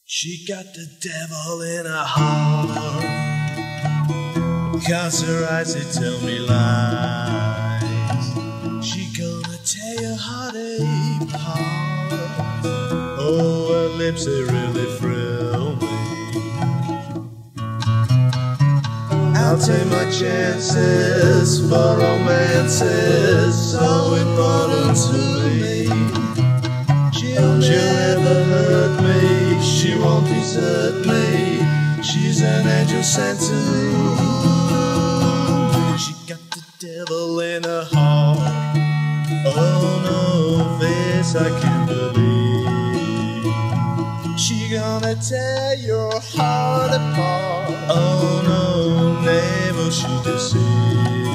She got the devil in her heart, 'cause her eyes, they tell me lies. She gonna tear your heart apart. Oh, her lips, they really thrill me. I'll take my chances, for romance is so important to me. She'll never hurt me, she won't desert me. She's an angel sent to me. She got the devil in her heart. Oh no, this I can't believe. She gonna tear your heart apart. Oh no, never she deceive.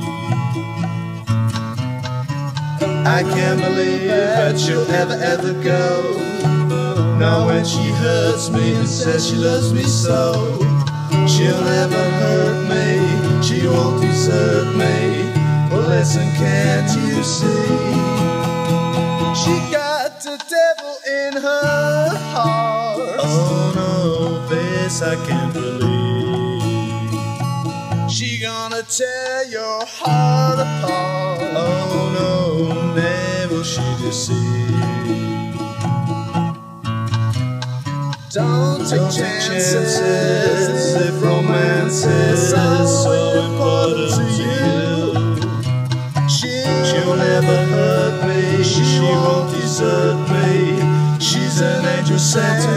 I can't believe that she'll ever go. Now when she hurts me and says she loves me so, she'll never hurt me, she won't desert me. Well listen, can't you see? She got the devil in her heart. Oh no, this I can't believe. She gonna tear your heart apart. Oh no, never she deceive. Don't take chances if romance is so important to you. She'll never hurt me, she won't desert me. She's an angel sent to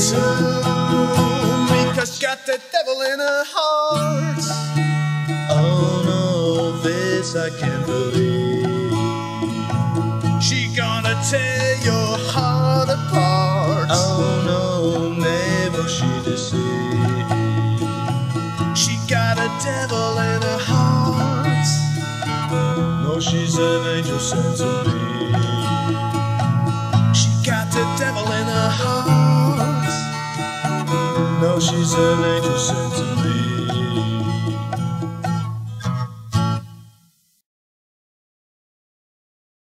me, 'cause she got the devil in her heart. Oh no, this I can't believe. She gonna tear your heart apart. Oh no, never she deceive. She got a devil in her heart. No, she's an angel sent to me. She got the devil in her heart. No, she's an angel sent to me.